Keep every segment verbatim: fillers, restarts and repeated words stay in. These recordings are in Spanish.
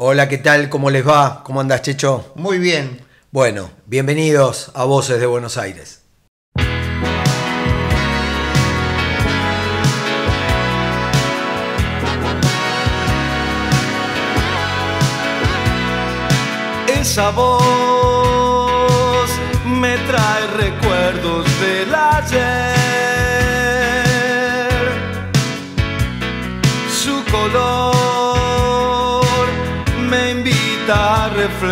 Hola, ¿qué tal? ¿Cómo les va? ¿Cómo andás, Checho? Muy bien. Bueno, bienvenidos a Voces de Buenos Aires. Esa voz me trae recuerdos del ayer. Su color me invita a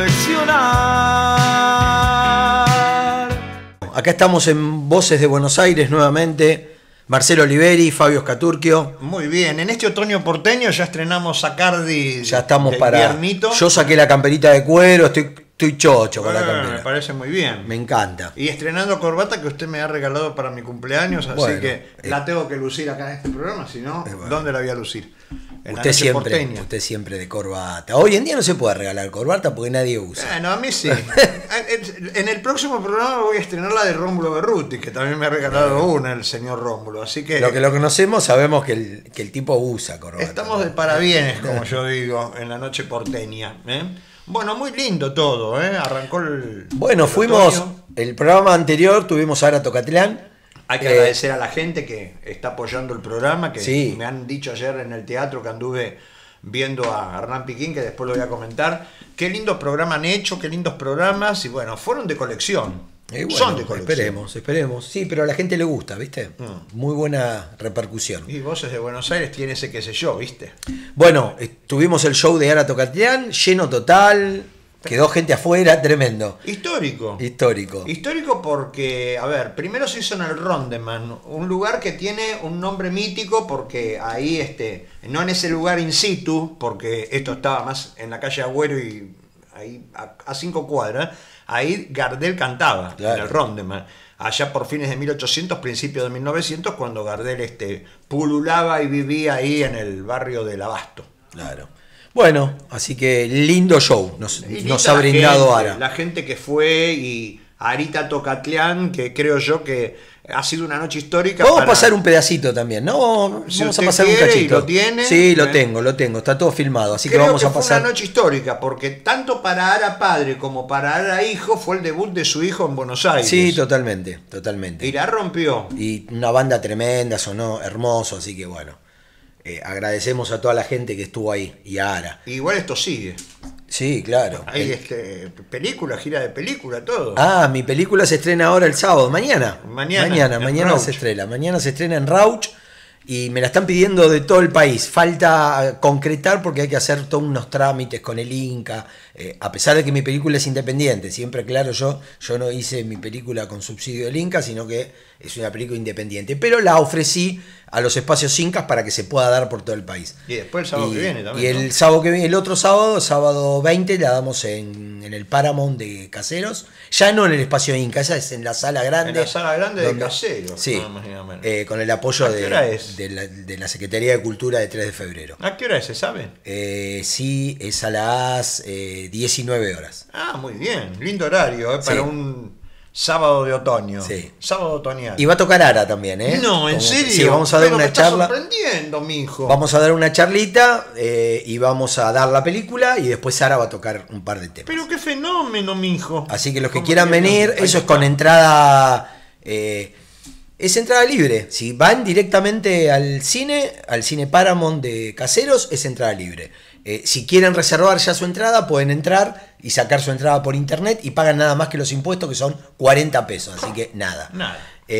reflexionar. Acá estamos en Voces de Buenos Aires nuevamente. Marcelo Oliveri, Fabio Scaturchio. Muy bien. En este otoño porteño ya estrenamos Sacardi. Ya estamos de para... Viernito. Yo saqué la camperita de cuero, estoy, estoy chocho con Eh, la campera. Me parece muy bien. Me encanta. Y estrenando corbata que usted me ha regalado para mi cumpleaños, así Bueno, que eh, la tengo que lucir acá en este programa, si no, eh, bueno. ¿dónde la voy a lucir? En la Usted noche siempre, porteña. usted siempre de corbata. Hoy en día no se puede regalar corbata porque nadie usa. Bueno, a mí sí. En el próximo programa voy a estrenar la de Rómulo Berruti, que también me ha regalado una el señor Rómulo. Así que Lo que lo conocemos sabemos que el, que el tipo usa corbata. estamos de parabienes, como yo digo, en la noche porteña. ¿eh? Bueno, muy lindo todo, ¿eh? Arrancó el. Bueno, el fuimos. otoño. El programa anterior tuvimos a Ara Tocatlán. Hay que Eh, agradecer a la gente que está apoyando el programa, que Sí. me han dicho ayer en el teatro que anduve viendo a Hernán Piquín, que después lo voy a comentar. Qué lindos programas han hecho, qué lindos programas, y bueno, fueron de colección. Y bueno, Son de colección. esperemos, esperemos. Sí, pero a la gente le gusta, ¿viste? Mm. Muy buena repercusión. Y Voces de Buenos Aires tiene ese qué sé yo, ¿viste? Bueno, eh, tuvimos el show de Ara Tocatlán, lleno total, quedó gente afuera, tremendo. Histórico. Histórico. Histórico porque, a ver, primero se hizo en el Rondeman, un lugar que tiene un nombre mítico porque ahí, este, no en ese lugar in situ, porque esto estaba más en la calle Agüero y ahí a, a cinco cuadras, ahí Gardel cantaba, Claro. en el Rondeman, allá por fines de mil ochocientos, principios de mil novecientos, cuando Gardel este, pululaba y vivía ahí en el barrio del Abasto. Claro. Bueno, así que lindo show nos, Y nos linda ha la brindado gente, Ara. La gente que fue y Arita Tocatlán, que creo yo que ha sido una noche histórica. Vamos para- a pasar un pedacito también, ¿no? Si Vamos a usted pasar un quiere y cachito. lo tiene, Sí, lo ¿eh? tengo, lo tengo, está todo filmado, así que Creo vamos que a fue pasar. una noche histórica, porque tanto para Ara padre como para Ara hijo fue el debut de su hijo en Buenos Aires. Sí, totalmente, totalmente. Y la rompió. Y una banda tremenda, sonó hermoso, así que bueno, eh, agradecemos a toda la gente que estuvo ahí y a Ara. Igual esto sigue. Sí, claro. Hay El- este, película, gira de película, todo. Ah, mi película se estrena ahora el sábado, mañana. Mañana, Mañana, en mañana Rauch. se estrena. Mañana se estrena en Rauch y me la están pidiendo de todo el país. Falta concretar porque hay que hacer todos unos trámites con el Inca. Eh, a pesar de que mi película es independiente, siempre claro, yo, yo no hice mi película con subsidio del Inca, sino que es una película independiente. Pero la ofrecí a los espacios Incas para que se pueda dar por todo el país. Y después el sábado Y- que viene Y también. el ¿no? sábado que viene, el otro sábado, sábado veinte, la damos en, en el Paramount de Caseros. Ya no en el espacio Inca, esa es en la sala grande. En la sala grande de donde- Caseros, Sí, nada más ni nada menos. eh, con el apoyo ¿A qué de, hora es? de, la, de la Secretaría de Cultura de tres de febrero. ¿A qué hora es, se sabe? Eh, sí, es a las eh, diecinueve horas. Ah, muy bien. Lindo horario, ¿eh? Para Sí. un sábado de otoño. Sí. Sábado otoñal. Y va a tocar Ara también, ¿eh? No, ¿en Como- serio? Sí, vamos a dar Pero me una está charla. sorprendiendo, mijo. Vamos a dar una charlita eh, y vamos a dar la película y después Sara va a tocar un par de temas. Pero qué fenómeno, mijo. Así que los que ¿Cómo quieran que no? venir, Ahí eso es está. con entrada. eh, es entrada libre. Si van directamente al cine, al cine Paramount de Caseros, es entrada libre. Eh, si quieren reservar ya su entrada, pueden entrar y sacar su entrada por internet y pagan nada más que los impuestos, que son cuarenta pesos. Así que nada. Nada.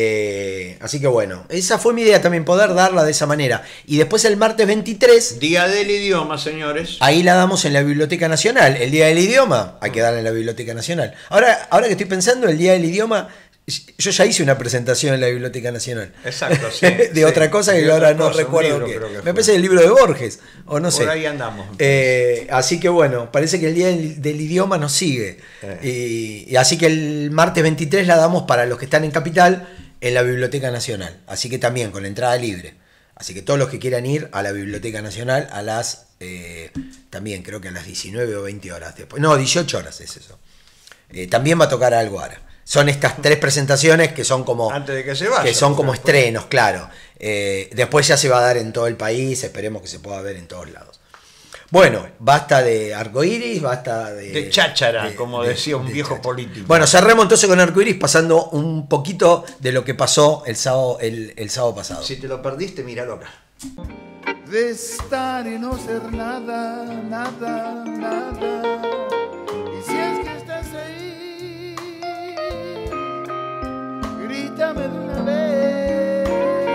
Eh, así que bueno, esa fue mi idea también, poder darla de esa manera. Y después el martes veintitrés. Día del idioma, señores. Ahí la damos en la Biblioteca Nacional. El Día del Idioma, hay que darla en la Biblioteca Nacional. Ahora, ahora que estoy pensando, el Día del Idioma, yo ya hice una presentación en la Biblioteca Nacional. Exacto, sí. de sí. otra cosa que De yo ahora otra no cosa, un recuerdo libro, qué. creo que Me fue. parece el libro de Borges, o no Por sé. ahí andamos. Eh, así que bueno, parece que el Día del, del Idioma nos sigue. Eh. Y, y así que el martes veintitrés la damos para los que están en Capital en la Biblioteca Nacional. Así que también con entrada libre. Así que todos los que quieran ir a la Biblioteca Nacional a las, eh, también creo que a las diecinueve o veinte horas después. No, dieciocho horas es eso. Eh, también va a tocar algo ahora. Son estas tres presentaciones que son como Antes de que se vaya. que son como después- estrenos, claro. Eh, después ya se va a dar en todo el país, esperemos que se pueda ver en todos lados. Bueno, basta de arcoíris, basta de... De cháchara, de- como de- decía un de viejo cháchara. político. Bueno, cerremos entonces con arcoíris pasando un poquito de lo que pasó el sábado, el, el sábado pasado. Si te lo perdiste, míralo acá. De estar y no ser nada, nada, nada. Y si es que estás ahí, grítame de una vez.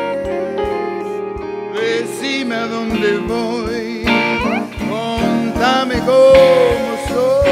Decime a dónde voy, contame cómo soy.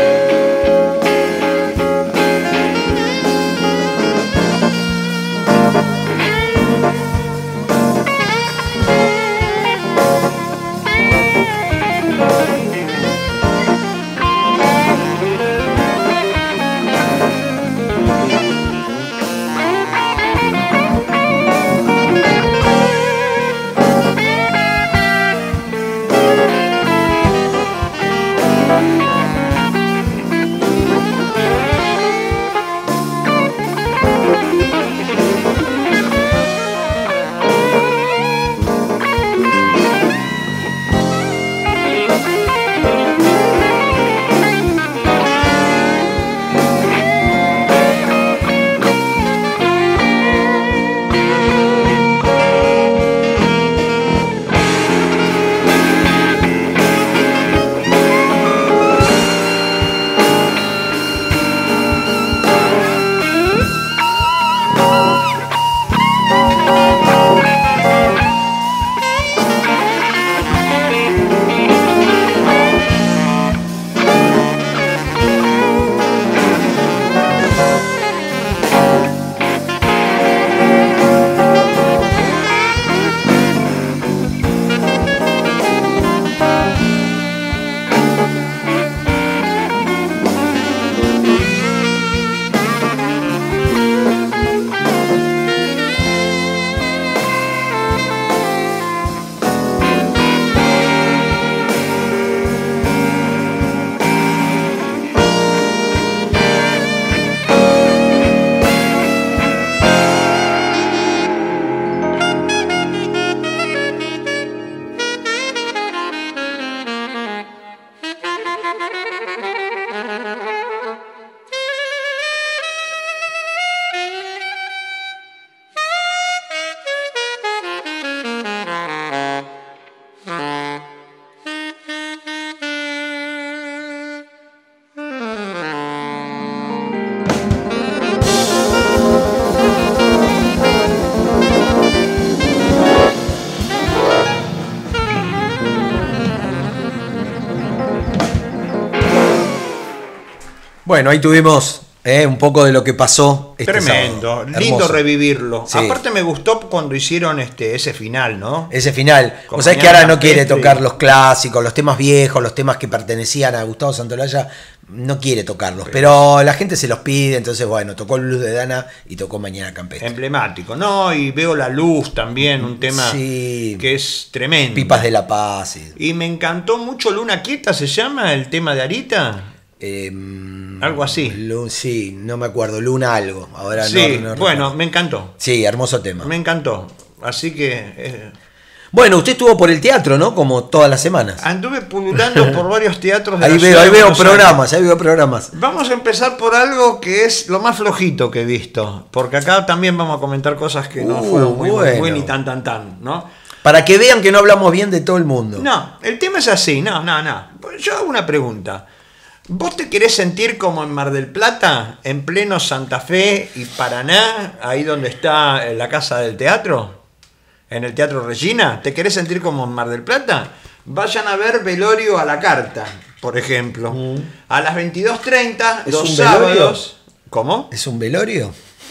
Bueno, ahí tuvimos eh, un poco de lo que pasó este Tremendo, sábado. lindo Hermoso. revivirlo. Sí. Aparte me gustó cuando hicieron este ese final, ¿no? Ese final. Con O sea, que Mañana ahora no quiere Campestre. tocar los clásicos, los temas viejos, los temas que pertenecían a Gustavo Santaolalla, no quiere tocarlos. Pero la gente se los pide, entonces bueno, tocó Luz de Dana y tocó Mañana Campestre. Emblemático, ¿no? Y Veo la Luz también, un tema Sí. que es tremendo. Pipas de la Paz. Y, Y me encantó mucho Luna Quieta, ¿se llama el tema de Arita? eh, Algo así. Lu- sí, no me acuerdo, Luna algo. Ahora Sí, no, no bueno, recuerdo. me encantó. Sí, hermoso tema. Me encantó. Así que eh, Bueno, usted estuvo por el teatro, ¿no? Como todas las semanas. anduve pululando por varios teatros de Ahí la veo, ciudad ahí de veo Buenos Aires. programas, ahí veo programas. Vamos a empezar por algo que es lo más flojito que he visto, porque acá también vamos a comentar cosas que no Uh, fueron muy, bueno. muy ni tan tan tan, ¿no? Para que vean que no hablamos bien de todo el mundo. No, el tema es así, no, no, no. Yo hago una pregunta. ¿Vos te querés sentir como en Mar del Plata, en pleno Santa Fe y Paraná, ahí donde está la casa del teatro? ¿En el Teatro Regina? ¿Te querés sentir como en Mar del Plata? Vayan a ver Velorio a la Carta, por ejemplo. Mm. A las veintidós treinta, ¿Es los un velorio? sábados. ¿Cómo? ¿Es un velorio?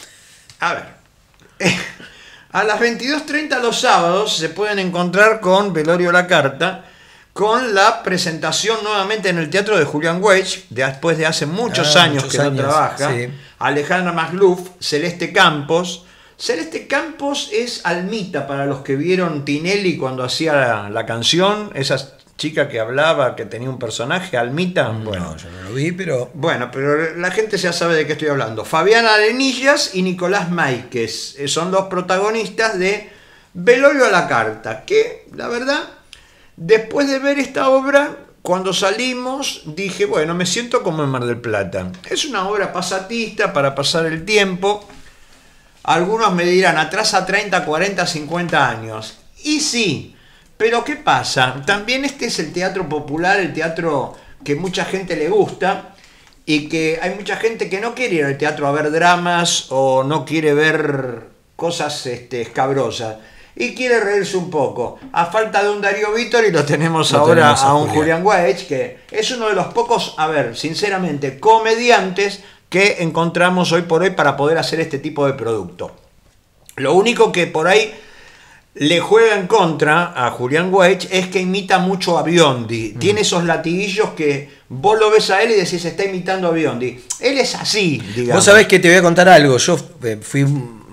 A ver. A las veintidós treinta los sábados se pueden encontrar con Velorio a la Carta, con la presentación nuevamente en el teatro de Julián Weich, después de hace muchos Ah, años muchos que no años, trabaja, sí. Alejandra Magluf, Celeste Campos. Celeste Campos es Almita para los que vieron Tinelli cuando hacía la, la canción, esa chica que hablaba, que tenía un personaje, Almita. Bueno, No, yo no lo vi, pero... bueno, pero la gente ya sabe de qué estoy hablando. Fabiana Arenillas y Nicolás Máiquez eh, son los protagonistas de Velorio a la Carta, que la verdad, después de ver esta obra, cuando salimos dije, bueno, me siento como en Mar del Plata. Es una obra pasatista para pasar el tiempo. Algunos me dirán, atrasa treinta, cuarenta, cincuenta años. Y sí, pero ¿qué pasa? También este es el teatro popular, el teatro que mucha gente le gusta y que hay mucha gente que no quiere ir al teatro a ver dramas o no quiere ver cosas este, escabrosas y quiere reírse un poco. A falta de un Darío Vittori lo tenemos Lo ahora tenemos a a un Julián. Julián Weich, que es uno de los pocos, a ver, sinceramente, comediantes que encontramos hoy por hoy para poder hacer este tipo de producto. Lo único que por ahí le juega en contra a Julián Weich es que imita mucho a Biondi. Mm. Tiene esos latiguillos que vos lo ves a él y decís, está imitando a Biondi. Él es así, digamos. Vos sabés que te voy a contar algo. Yo eh, fui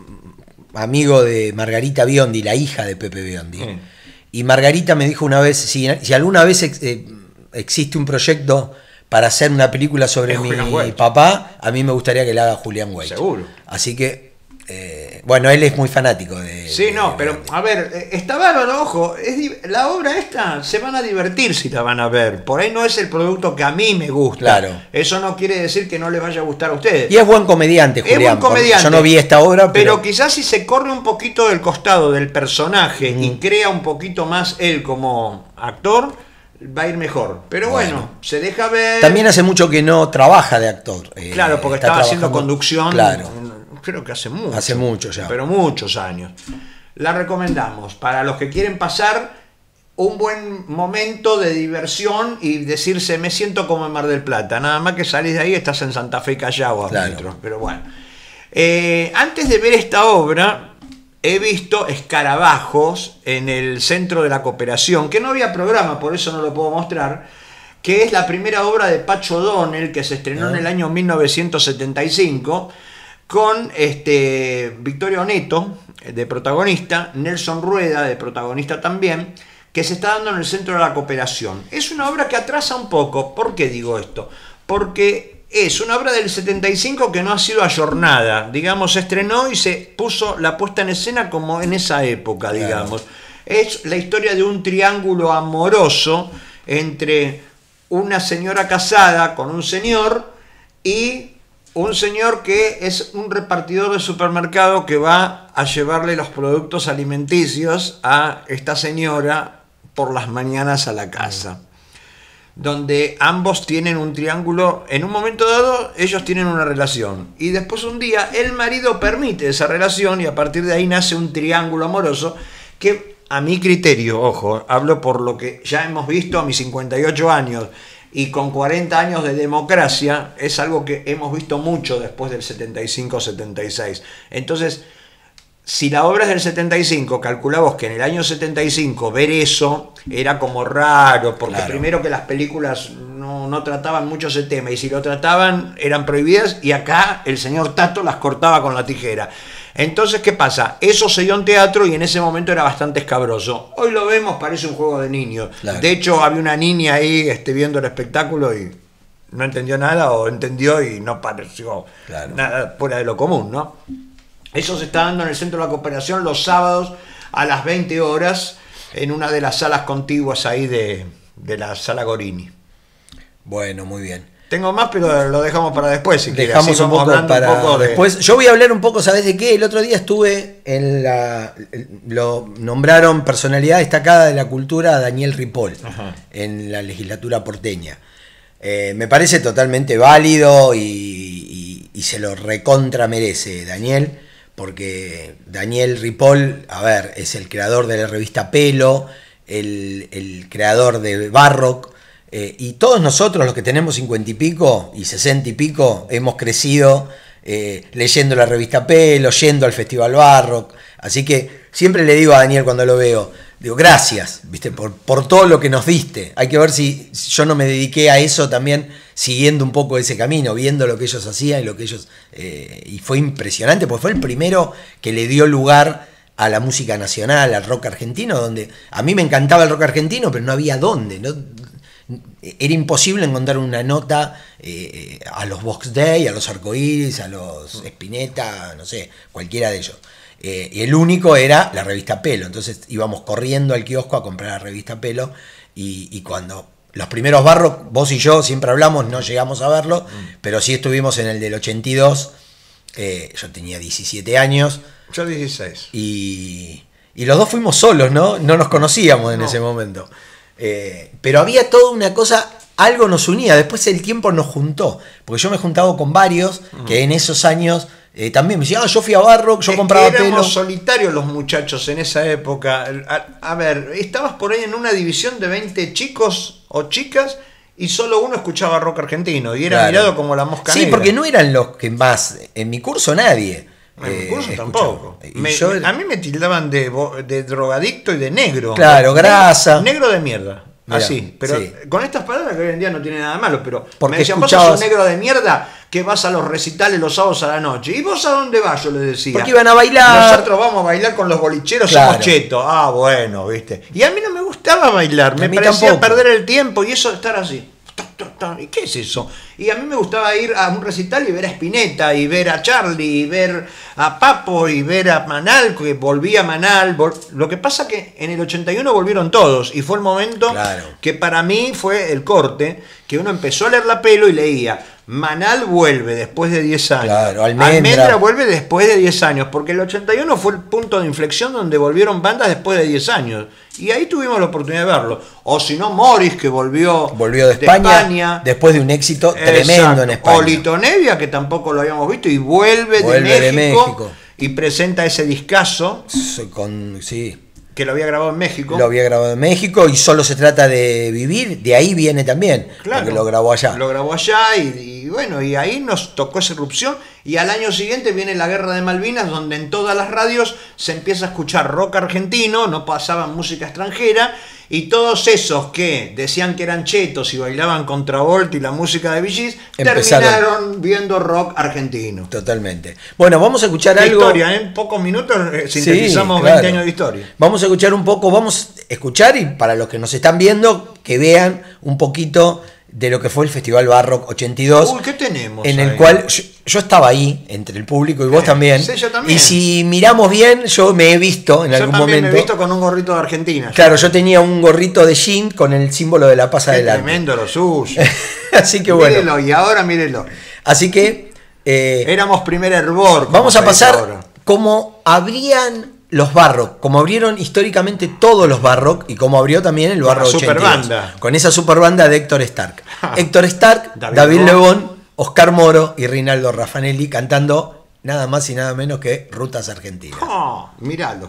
amigo de Margarita Biondi, la hija de Pepe Biondi. Mm. Y Margarita me dijo una vez, si, si alguna vez ex, eh, existe un proyecto para hacer una película sobre mi, mi papá, a mí me gustaría que la haga Julián Weich. Seguro. Así que, eh, bueno, él es muy fanático de... Sí, de, no, de pero Biondi. a ver, está bárbaro, ojo, es, la obra esta se van a divertir si la van a ver. Por ahí no es el producto que a mí me gusta. Claro. Eso no quiere decir que no les vaya a gustar a ustedes. Y es buen comediante, Es Julián. buen comediante. Yo no vi esta obra, pero... pero... quizás si se corre un poquito del costado del personaje mm. y crea un poquito más él como actor, va a ir mejor. Pero bueno, bueno, se deja ver. También hace mucho que no trabaja de actor. Eh, Claro, porque estaba haciendo conducción. Claro. Creo que hace mucho. Hace mucho ya. Pero muchos años. La recomendamos para los que quieren pasar un buen momento de diversión y decirse, me siento como en Mar del Plata. Nada más que salís de ahí, estás en Santa Fe y Callao a Claro. metros. Pero bueno. Eh, antes de ver esta obra, he visto Escarabajos en el Centro de la Cooperación, que no había programa, por eso no lo puedo mostrar, que es la primera obra de Pacho O'Donnell, que se estrenó en el año mil novecientos setenta y cinco, con este, Victoria Oneto de protagonista, Nelson Rueda de protagonista también, que se está dando en el Centro de la Cooperación. Es una obra que atrasa un poco. ¿Por qué digo esto? Porque es una obra del setenta y cinco que no ha sido ayornada. Digamos, se estrenó y se puso la puesta en escena como en esa época, Claro. digamos. Es la historia de un triángulo amoroso entre una señora casada con un señor y un señor que es un repartidor de supermercado que va a llevarle los productos alimenticios a esta señora por las mañanas a la casa. Donde ambos tienen un triángulo, en un momento dado ellos tienen una relación y después un día el marido permite esa relación y a partir de ahí nace un triángulo amoroso que a mi criterio, ojo, hablo por lo que ya hemos visto a mis cincuenta y ocho años y con cuarenta años de democracia, es algo que hemos visto mucho después del setenta y cinco setenta y seis. Entonces, si la obra es del setenta y cinco, calculamos que en el año setenta y cinco ver eso era como raro, porque Claro. primero que las películas no, no trataban mucho ese tema, y si lo trataban eran prohibidas, y acá el señor Tato las cortaba con la tijera. Entonces, ¿qué pasa? Eso se dio en teatro y en ese momento era bastante escabroso. Hoy lo vemos, parece un juego de niños. Claro. De hecho, había una niña ahí este, viendo el espectáculo y no entendió nada, o entendió y no pareció Claro. nada fuera de lo común, ¿no? Eso se está dando en el Centro de la Cooperación los sábados a las veinte horas en una de las salas contiguas ahí de, de la Sala Gorini. Bueno, muy bien. Tengo más, pero lo dejamos para después, si quieres. Dejamos Así un vamos poco hablando para un poco de- después. Yo voy a hablar un poco, ¿sabés de qué? El otro día estuve en la... Lo nombraron personalidad destacada de la cultura a Daniel Ripoll. Ajá. En la legislatura porteña. Eh, me parece totalmente válido y, y- y se lo recontra merece Daniel, porque Daniel Ripoll, a ver, es el creador de la revista Pelo, el, el creador de Barrock, eh, y todos nosotros los que tenemos cincuenta y pico y sesenta y pico hemos crecido eh, leyendo la revista Pelo, yendo al Festival Barrock, así que siempre le digo a Daniel cuando lo veo, digo, gracias, ¿viste? Por, por todo lo que nos diste. Hay que ver si, si yo no me dediqué a eso también, siguiendo un poco ese camino, viendo lo que ellos hacían y lo que ellos... Eh, y fue impresionante, porque fue el primero que le dio lugar a la música nacional, al rock argentino, donde a mí me encantaba el rock argentino, pero no había dónde, ¿no? Era imposible encontrar una nota eh, a los Box Day, a los Arcoíris, a los Spinetta, no sé, cualquiera de ellos. Eh, y el único era la revista Pelo. Entonces íbamos corriendo al kiosco a comprar la revista Pelo. Y, y cuando los primeros Barrock, vos y yo siempre hablamos, no llegamos a verlo, mm. pero sí estuvimos en el del ochenta y dos, eh, yo tenía diecisiete años. Yo dieciséis. Y, y los dos fuimos solos, ¿no? No nos conocíamos en no. ese momento. Eh, pero había toda una cosa, algo nos unía, después el tiempo nos juntó, porque yo me he juntado con varios mm. que en esos años... Eh, también me decía, ah, yo fui a Barrock, yo es compraba que éramos pelo. solitarios los muchachos en esa época. A, a ver, estabas por ahí en una división de veinte chicos o chicas y solo uno escuchaba rock argentino y era claro. mirado como la mosca sí, negra. porque no eran los que más, en mi curso nadie. En eh, mi curso tampoco. Me, yo, a mí me tildaban de, de drogadicto y de negro. Claro, grasa. Negro de mierda. Mirá, así, pero sí. con estas palabras que hoy en día no tiene nada malo, pero porque me decían, escuchabas... vos sos un negro de mierda que vas a los recitales los sábados a la noche. ¿Y vos a dónde vas? Yo les decía. Porque iban a bailar. Nosotros vamos a bailar con los bolicheros, claro. somos chetos. Ah, bueno, viste. Y a mí no me gustaba bailar, me parecía tampoco. perder el tiempo y eso de estar así. ¿Y qué es eso? Y a mí me gustaba ir a un recital y ver a Spinetta, y ver a Charlie, y ver a Papo, y ver a Manal, que volvía Manal. Vol... Lo que pasa que en el ochenta y uno volvieron todos, y fue el momento claro. que para mí fue el corte, que uno empezó a leer la pelo y leía, Manal vuelve después de diez años. Claro, Almendra. Almendra vuelve después de diez años, porque el ochenta y uno fue el punto de inflexión donde volvieron bandas después de diez años. Y ahí tuvimos la oportunidad de verlo. O si no, Morris, que volvió, volvió de, de España, España después de un éxito tremendo Exacto. en España. O Lito Nevia, que tampoco lo habíamos visto, y vuelve, vuelve de, México, de México y presenta ese discazo. Con, sí. Que lo había grabado en México. Lo había grabado en México y Solo se trata de vivir, de ahí viene también. Claro. Porque lo grabó allá. Lo grabó allá y, y bueno, y ahí nos tocó esa irrupción. Y al año siguiente viene la Guerra de Malvinas, donde en todas las radios se empieza a escuchar rock argentino, no pasaban música extranjera. Y todos esos que decían que eran chetos y bailaban Contravolta y la música de Bee Gees, terminaron viendo rock argentino. Totalmente. Bueno, vamos a escuchar ¿Qué algo. Historia, en pocos minutos sintetizamos sí, claro. veinte años de historia. Vamos a escuchar un poco, vamos a escuchar y para los que nos están viendo, que vean un poquito de lo que fue el Festival Barrock ochenta y dos. Uy, ¿qué tenemos? En ahí? el cual yo, yo estaba ahí, entre el público y vos eh, también. Sí, yo también. Y si miramos bien, yo me he visto en yo algún también momento. Me he visto con un gorrito de Argentina. Claro, yo tenía un gorrito de jean con el símbolo de la paz Qué adelante. Tremendo lo suyo. Así que bueno. Mírelo, y ahora mírelo. Así que. Eh, Éramos primer hervor. Vamos a pasar como abrían los Barrock, como abrieron históricamente todos los Barrock y como abrió también el Barrock ochenta y dos. Superbanda. Con esa super banda de Héctor Stark. Héctor Stark, David, David Lebón, Oscar Moro y Rinaldo Raffanelli cantando nada más y nada menos que Rutas Argentinas. Oh, míralo.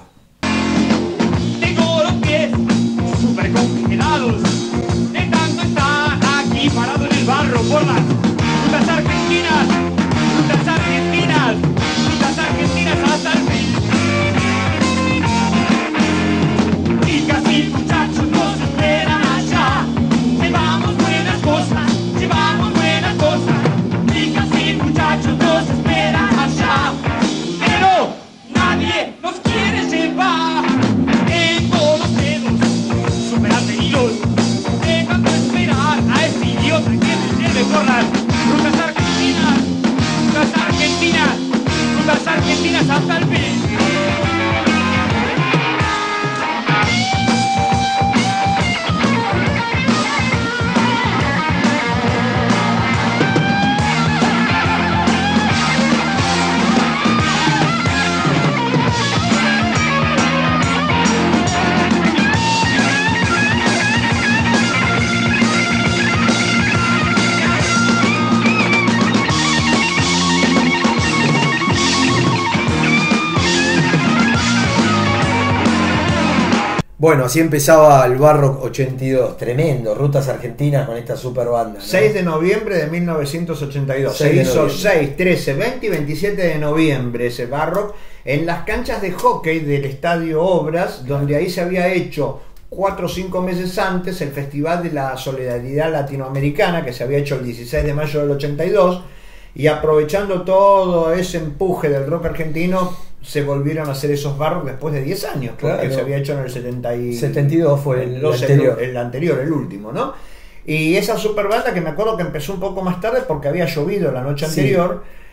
Tengo los pies súper congelados de tanto estar aquí parado en el barro por las rutas argentinas, rutas argentinas, rutas argentinas hasta el fin. Chicas y muchachos nos esperan allá. Llevamos buenas cosas, llevamos buenas cosas. Chicas y muchachos nos esperan allá. Pero nadie nos quiere llevar. En todos los dedos, super atenidos. Dejando esperar a este idiota que se lleve por las rutas argentinas, rutas argentinas, rutas argentinas hasta el fin. Bueno, así empezaba el Barrock ochenta y dos, tremendo, Rutas Argentinas con esta super banda, ¿no? seis de noviembre de mil novecientos ochenta y dos, se hizo seis, trece, veinte y veintisiete de noviembre ese Barrock en las canchas de hockey del Estadio Obras, donde ahí se había hecho cuatro o cinco meses antes el Festival de la Solidaridad Latinoamericana, que se había hecho el dieciséis de mayo del ochenta y dos, y aprovechando todo ese empuje del rock argentino, se volvieron a hacer esos Barrock después de diez años, porque claro. se había hecho en el setenta y... setenta y dos fue el, el anterior. El, el anterior, el último, ¿no? Y esa super banda que me acuerdo que empezó un poco más tarde porque había llovido la noche anterior,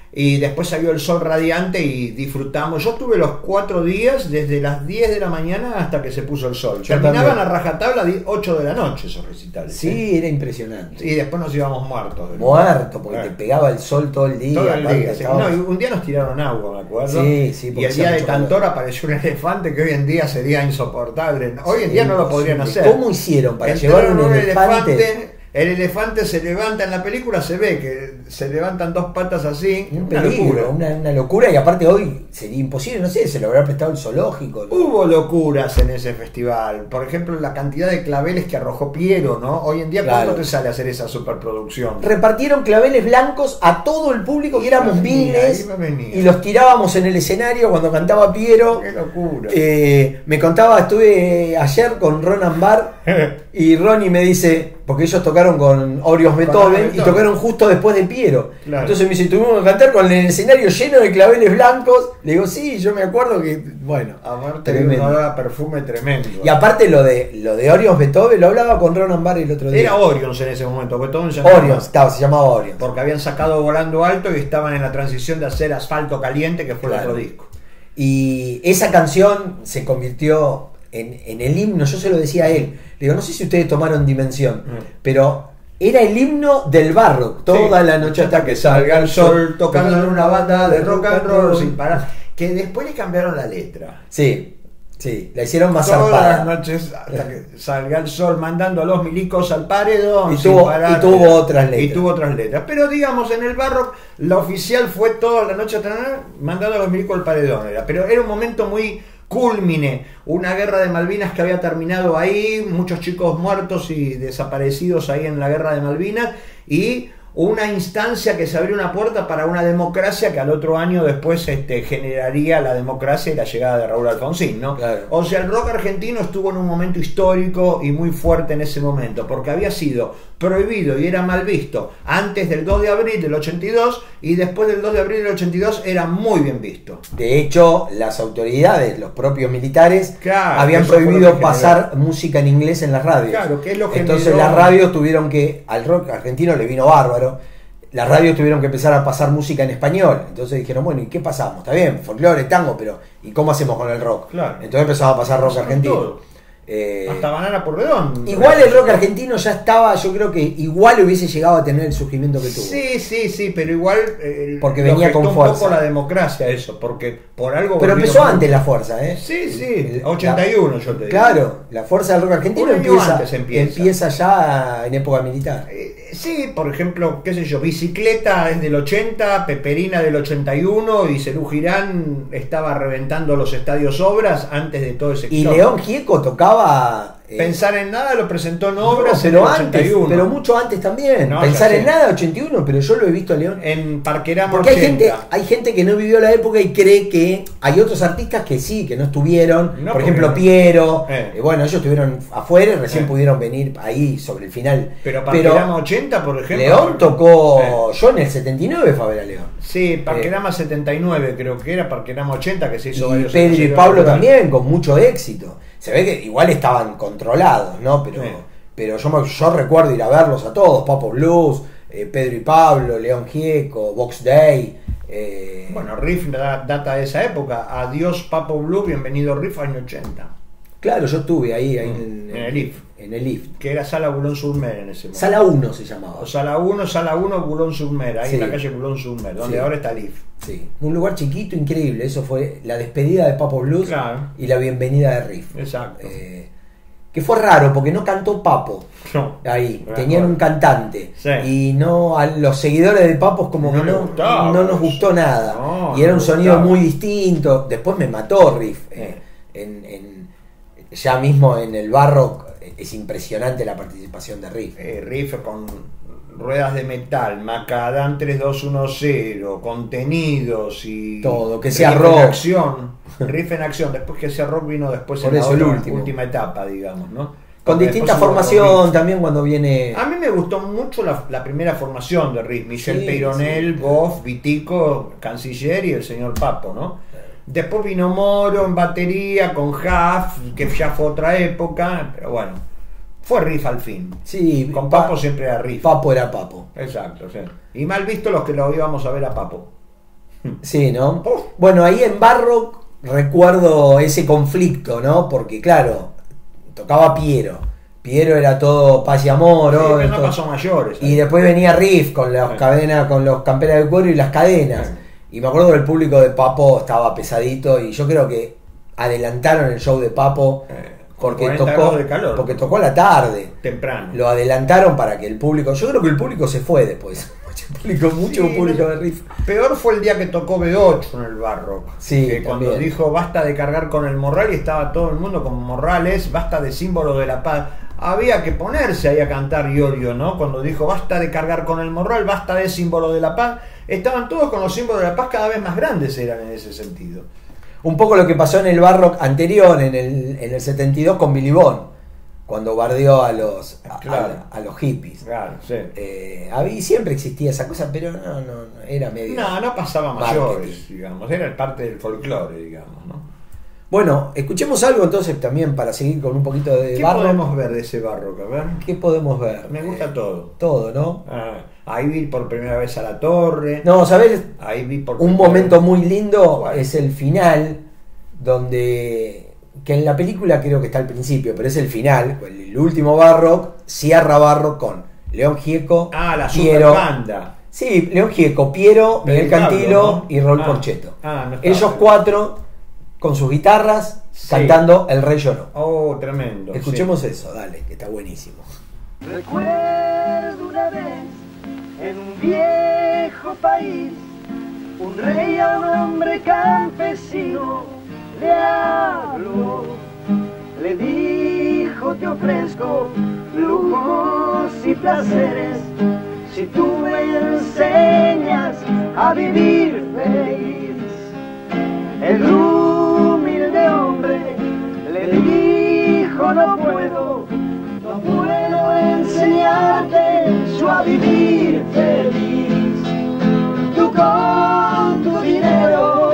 y después salió el sol radiante y disfrutamos. Yo estuve los cuatro días desde las diez de la mañana hasta que se puso el sol. Yo Terminaban también. a rajatabla a ocho de la noche esos recitales. Sí, ¿eh? era impresionante. Y después nos íbamos muertos. de Muerto, porque Eh. te pegaba el sol todo el día. Todo el aparte día, sí. estábamos- No, y un día nos tiraron agua, me acuerdo. Sí, sí, porque y el hacía día de mucho Cantor calor. apareció un elefante que hoy en día sería insoportable. Hoy en día no lo podrían Imposible. hacer. ¿Cómo hicieron para Entraron llevar un un elefante? El elefante se levanta en la película, se ve que se levantan dos patas así. Un Una peligro, locura. una, una locura, y aparte hoy sería imposible, no sé, se lo habrá prestado el zoológico. ¿no? Hubo locuras en ese festival. Por ejemplo, la cantidad de claveles que arrojó Piero, ¿no? Hoy en día, Claro. ¿cuánto te sale hacer esa superproducción? Repartieron claveles blancos a todo el público que éramos Iba, venía, miles iba, venía. y los tirábamos en el escenario cuando cantaba Piero. ¡Qué locura! Eh, me contaba, estuve ayer con Ron Ambar y Ronnie me dice, porque ellos tocaron con Orios Beethoven y Beethoven. tocaron justo después de Piero. Claro. Entonces me dice, tuvimos que cantar con el escenario lleno de claveles blancos. Le digo, sí, yo me acuerdo que, bueno, Aparte de tremendo. un olor a perfume tremendo. Y aparte lo de lo de Orions Beethoven, lo hablaba con Ron Ambar el otro día. Era Orions en ese momento, Beethoven se llamaba- Orions, estaba, se llamaba Orions. porque habían sacado Volando Alto y estaban en la transición de hacer Asfalto Caliente, que fue Claro. el otro disco. Y esa canción se convirtió en, en el himno, yo se lo decía a él. Le digo, no sé si ustedes tomaron dimensión, Mm. pero era el himno del barro. Toda Sí. la noche hasta que salga el sol, tocando en una banda de rock and roll sin parar. Que después le cambiaron la letra. Sí, sí, la hicieron más Todas zarpada. las noches hasta que salga el sol, mandando a los milicos al paredón. Y sin tuvo- parar. y tuvo otras letras. Y tuvo otras letras. Pero digamos, en el barrock, la oficial fue toda la noche hasta mandando a los milicos al paredón. Era. Pero era un momento muy cúlmine, una guerra de Malvinas que había terminado ahí, muchos chicos muertos y desaparecidos ahí en la guerra de Malvinas, y una instancia que se abrió una puerta para una democracia que al otro año después este, generaría la democracia y la llegada de Raúl Alfonsín, ¿no? Claro. O sea, el rock argentino estuvo en un momento histórico y muy fuerte en ese momento, porque había sido prohibido y era mal visto antes del dos de abril del ochenta y dos, y después del dos de abril del ochenta y dos era muy bien visto. De hecho, las autoridades, los propios militares, Claro, habían eso fue lo prohibido que pasar música en inglés en las radios. Claro, que es lo que Entonces generó- las radios tuvieron que, al rock argentino le vino bárbaro, las radios tuvieron que empezar a pasar música en español. Entonces dijeron, bueno, ¿y qué pasamos? Está bien, folclore, tango, pero ¿y cómo hacemos con el rock? Claro. Entonces empezamos a pasar rock Pasaron argentino. todo. Eh, Hasta Banana por Redón. igual el rock argentino ya estaba, yo creo que igual hubiese llegado a tener el surgimiento que tuvo. Sí, sí, sí, pero igual eh, Porque lo venía gestó con un fuerza. poco la democracia eso, porque por algo Pero volvió empezó mucho. antes la fuerza, ¿eh? Sí, sí, El- ochenta y uno yo te digo. Claro, la fuerza del rock argentino Un año empieza, antes empieza. empieza ya en época militar. Eh, Sí, por ejemplo, qué sé yo, Bicicleta es del ochenta, Peperina del ochenta y uno y Serú Girán estaba reventando los estadios Obras antes de todo ese Y quilombo. León Gieco tocaba... eh, Pensar en nada lo presentó en no, Obras en pero el antes, ochenta y uno. pero mucho antes también. No, Pensar ya en sé. nada, ochenta y uno, pero yo lo he visto a León. En Parquerama Porque hay ochenta. gente, hay gente que no vivió la época y cree que hay otros artistas que sí, que no estuvieron. No, por ejemplo, porque- Piero. Eh. eh, bueno, ellos estuvieron afuera y recién Eh. pudieron venir ahí sobre el final. Pero Parquerama ochenta, por ejemplo. León tocó... Eh. Yo en el setenta y nueve fue a ver a León. Sí, Parquerama setenta y nueve creo que era, Parquerama ochenta que se hizo Y varios Pedro y años. Pablo también, con mucho éxito. Se ve que igual estaban controlados, ¿no? Pero, Sí. pero yo, me- yo recuerdo ir a verlos a todos, Papo Blues, eh, Pedro y Pablo, León Gieco, Box Day. eh, Bueno, Riff da- data de esa época. Adiós Papo Blue, bienvenido Riff, año ochenta. claro, yo estuve ahí, ahí Mm, en el I F. En el I F. Que era Sala Boulogne-sur-Mer en ese momento. Sala uno se llamaba. O Sala uno, Sala uno, Boulogne-sur-Mer, ahí Sí. en la calle Boulogne-sur-Mer, donde Sí. ahora está el I F. Sí, un lugar chiquito, increíble. Eso fue la despedida de Papo Blues Claro. y la bienvenida de Riff. Exacto. Eh, que fue raro porque no cantó Papo. No. Ahí, Me tenían acuerdo. un cantante Sí. y no a los seguidores de Papo es como No que le no, gustaba. no nos gustó nada No, y era no un le sonido gustaba. muy distinto. Después me mató Riff eh, en, en- ya mismo en el barro es impresionante la participación de Riff. Eh, Riff con ruedas de metal, Macadam tres dos uno cero, contenidos y Todo, que sea Riff rock. en acción, Riff en acción, después que sea rock vino después Por en la eso el otra, último. última etapa, digamos, ¿no? Con Porque distinta después hubo formación Riff. también cuando viene... A mí me gustó mucho la, la primera formación de Riff, Michel Sí, Peyronel, sí. Goff, Vitico, Canciller y el señor Papo, ¿no? Después vino Moro en batería con Huff, que ya fue otra época, pero bueno, fue Riff al fin. Sí, Con Pa- Papo siempre era Riff. Papo era Papo. Exacto, sí. Y mal visto los que lo íbamos a ver a Papo. Sí, ¿no? Bueno, ahí en Barrock recuerdo ese conflicto, ¿no? Porque claro, tocaba Piero. Piero era todo paz y amor, Sí, ¿no? pero no Esto- pasó mayores. Y después venía Riff con las Sí. cadenas, con los camperas de cuero y las cadenas. Sí. Y me acuerdo que el público de Papo estaba pesadito y yo creo que adelantaron el show de Papo Eh, porque cuarenta tocó grados de calor. porque tocó a la tarde. Temprano. Lo adelantaron para que el público, yo creo que el público se fue después. Mucho público, mucho Sí, público no- de Riff. Peor fue el día que tocó B ocho en el Barrock. Sí, que cuando también. dijo basta de cargar con el morral y estaba todo el mundo con morrales, basta de símbolo de la paz. Había que ponerse ahí a cantar Iorio, ¿no? Cuando dijo basta de cargar con el morral, basta de símbolo de la paz. Estaban todos con los símbolos de la paz, cada vez más grandes eran en ese sentido. Un poco lo que pasó en el Barrock anterior, en el, en el setenta y dos con Billy Bond, cuando bardeó a los, a, Claro. a- a los hippies. Claro, sí. Eh, había, siempre existía esa cosa, pero no, no, no, era medio... No, no pasaba marketing. mayores, digamos. Era parte del folclore, digamos, ¿no? Bueno, escuchemos algo entonces también para seguir con un poquito de ¿Qué Barrock. podemos ver de ese Barrock? A ver. ¿Qué podemos ver? Me gusta Eh, todo. Todo, ¿no? Ah, ahí vi por primera vez a la torre. No, ¿sabes? Ahí vi por Un primera momento vez- muy lindo ¿Cuál? es el final, donde, que en la película creo que está al principio, pero es el final, el, el último Barrock, cierra Barrock con León Gieco, Ah, la Piero, super banda. sí, León Gieco, Piero, Pero Miguel Pablo, Cantilo ¿no? y Raúl Ah, Porcheto. ah, no estaba. Ellos cuatro con sus guitarras Sí. cantando El Rey Lloró. Oh, tremendo. Escuchemos sí. eso, dale, que está buenísimo. Recuerdo una vez en un viejo país, un rey a un hombre campesino le habló, le dijo te ofrezco lujos y placeres si tú me enseñas a vivir feliz. El humilde hombre le dijo no puedo, no puedo enseñarte yo a vivir feliz. Tú con tu dinero,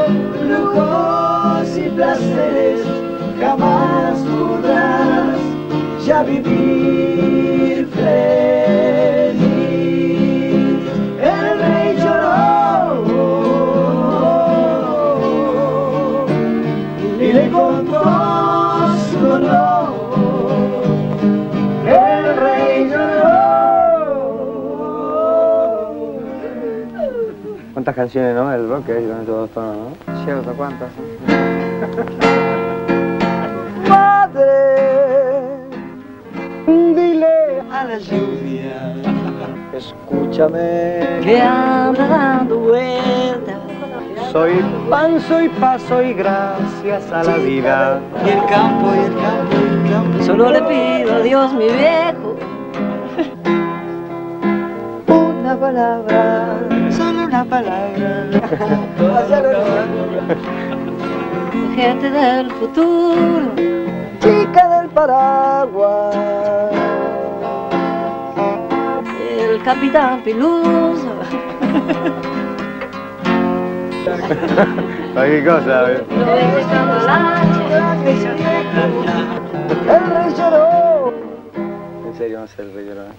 lujos y placeres, jamás podrás ya vivir feliz. El rey lloró y le contó su dolor. El rey lloró. ¿Cuántas canciones, no? El rock que hay con todos tonos, ¿no? Cierto, ¿cuántas? Madre, dile a la lluvia, escúchame, que anda dando vueltas. Soy pan, soy paz, soy gracias a la vida. Y el campo, y el campo, y el campo. Solo le pido a Dios, mi viejo, una palabra, solo una palabra. Gente del futuro, chica del paraguas, el capitán Piluso. ¿Qué cosa? ¿Eh? Lo ven buscando la el rey lloró. En serio, no sé el rey lloró.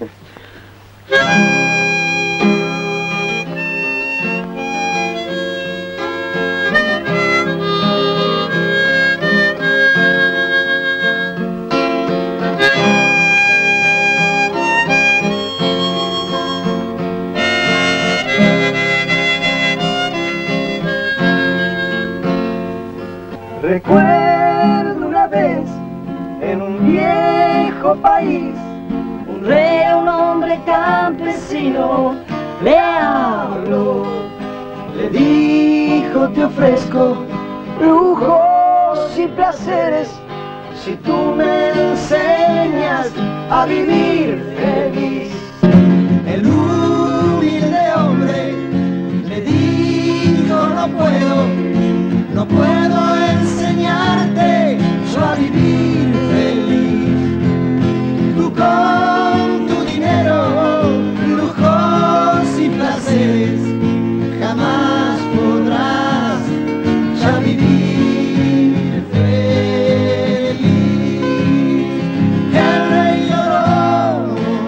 Recuerdo una vez en un viejo país, un rey a un hombre campesino le habló, le dijo te ofrezco lujos y placeres si tú me enseñas a vivir feliz. El humilde hombre le dijo no puedo, no puedo enseñarte yo a vivir feliz. Tú con tu dinero, lujos y placeres, jamás podrás ya vivir feliz. El rey lloró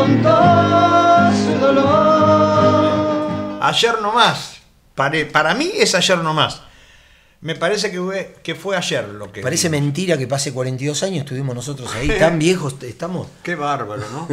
contó su dolor. Ayer nomás. Para, para mí es ayer nomás. Me parece que fue, que fue ayer lo que... Parece vimos. mentira que pase cuarenta y dos años, estuvimos nosotros ahí, tan viejos estamos. Qué bárbaro, ¿no?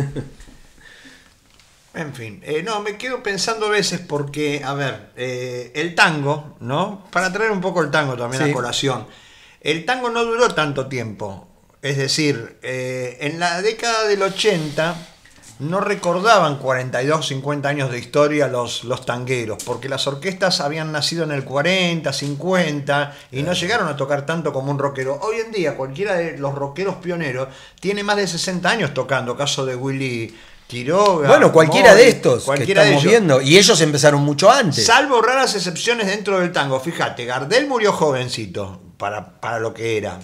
En fin, eh, no, me quedo pensando a veces porque, a ver, eh, el tango, ¿no? Para traer un poco el tango también Sí. a colación. El tango no duró tanto tiempo. Es decir, eh, en la década del ochenta no recordaban cuarenta y dos, cincuenta años de historia los, los tangueros, porque las orquestas habían nacido en el cuarenta, cincuenta y no llegaron a tocar tanto como un rockero. Hoy en día cualquiera de los rockeros pioneros tiene más de sesenta años tocando, caso de Willy Quiroga. Bueno, cualquiera Mori, de estos cualquiera que estamos de ellos. viendo. Y ellos empezaron mucho antes. Salvo raras excepciones dentro del tango. Fíjate, Gardel murió jovencito para, para lo que era.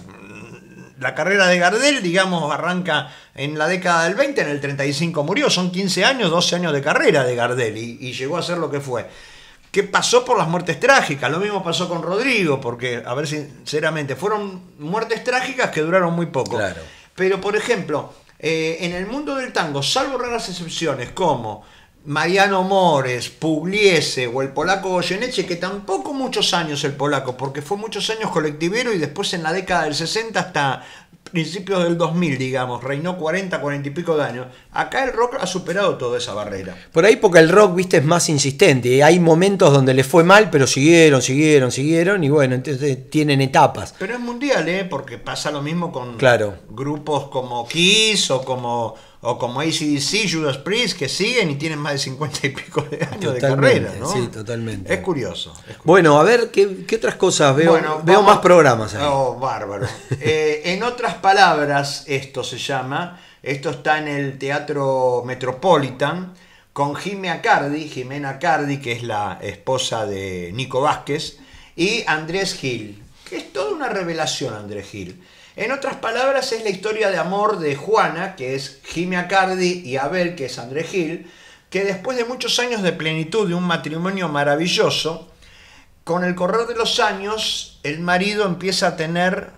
La carrera de Gardel, digamos, arranca en la década del veinte, en el treinta y cinco murió. Son quince años, doce años de carrera de Gardel y, y llegó a ser lo que fue. ¿Qué pasó por las muertes trágicas? Lo mismo pasó con Rodrigo, porque, a ver, sinceramente, fueron muertes trágicas que duraron muy poco. Claro. Pero, por ejemplo, eh, en el mundo del tango, salvo raras excepciones como Mariano Mores, Pugliese o el polaco Goyeneche, que tampoco muchos años el polaco, porque fue muchos años colectivero y después en la década del sesenta hasta principios del dos mil, digamos, reinó cuarenta, cuarenta y pico de años. Acá el rock ha superado toda esa barrera. Por ahí porque el rock, viste, es más insistente. Hay momentos donde les fue mal, pero siguieron, siguieron, siguieron. Y bueno, entonces tienen etapas. Pero es mundial, ¿eh? Porque pasa lo mismo con Claro. grupos como Kiss o como, o como A C D C, Judas Priest, que siguen y tienen más de cincuenta y pico de años de Totalmente, carrera, ¿no? sí, totalmente. Es curioso. Es curioso. Bueno, a ver, ¿qué, qué otras cosas? Veo, Bueno, veo vamos- más programas ahí. Oh, bárbaro. Eh, en otras palabras, esto se llama, esto está en el Teatro Metropolitan, con Jimena Cardi, Jimena Cardi, que es la esposa de Nico Vázquez, y Andrés Gil, que es toda una revelación Andrés Gil. En otras palabras, es la historia de amor de Juana, que es Jimena Cardi, y Abel, que es Andrés Gil, que después de muchos años de plenitud de un matrimonio maravilloso, con el correr de los años, el marido empieza a tener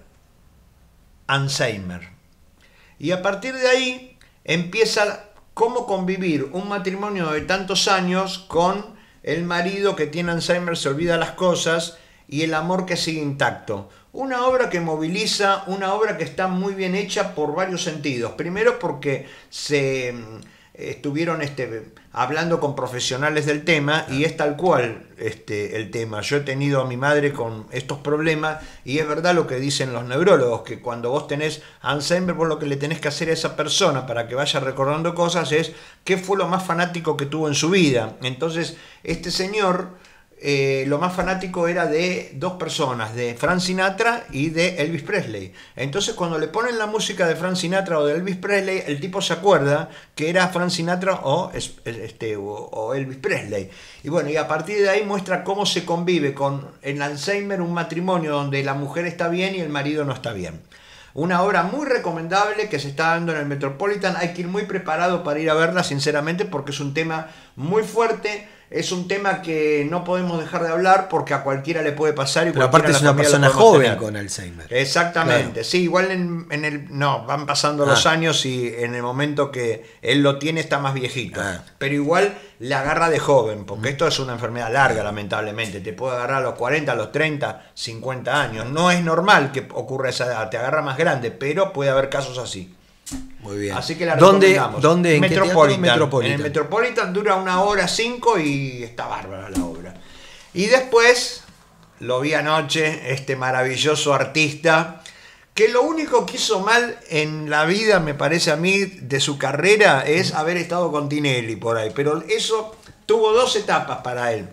Alzheimer. Y a partir de ahí empieza cómo convivir un matrimonio de tantos años con el marido que tiene Alzheimer, se olvida las cosas, y el amor que sigue intacto. Una obra que moviliza, una obra que está muy bien hecha por varios sentidos. Primero porque se estuvieron este, hablando con profesionales del tema y es tal cual este, el tema. Yo he tenido a mi madre con estos problemas y es verdad lo que dicen los neurólogos, que cuando vos tenés Alzheimer, vos lo que le tenés que hacer a esa persona para que vaya recordando cosas es qué fue lo más fanático que tuvo en su vida. Entonces, este señor... Eh, lo más fanático era de dos personas, de Frank Sinatra y de Elvis Presley. Entonces cuando le ponen la música de Frank Sinatra o de Elvis Presley, el tipo se acuerda que era Frank Sinatra o, este, o, o Elvis Presley. Y bueno, y a partir de ahí muestra cómo se convive con el Alzheimer, un matrimonio donde la mujer está bien y el marido no está bien. Una obra muy recomendable que se está dando en el Metropolitan. Hay que ir muy preparado para ir a verla, sinceramente, porque es un tema muy fuerte. Es un tema que no podemos dejar de hablar porque a cualquiera le puede pasar. Y Pero aparte es una persona joven con Alzheimer. Exactamente. Claro. Sí, igual en, en el... No, van pasando Ah. los años y en el momento que él lo tiene está más viejito. Ah. Pero igual le agarra de joven, porque esto es una enfermedad larga, lamentablemente. Te puede agarrar a los cuarenta, a los treinta, cincuenta años. No es normal que ocurra esa edad, te agarra más grande, pero puede haber casos así. Muy bien. Así que la ¿Dónde, recomendamos. ¿dónde, en qué teatro? Metropolitan. Metropolitan. En el Metropolitan dura una hora cinco y está bárbara la obra. Y después lo vi anoche, este maravilloso artista, que lo único que hizo mal en la vida, me parece a mí, de su carrera, es haber estado con Tinelli por ahí. Pero eso tuvo dos etapas para él.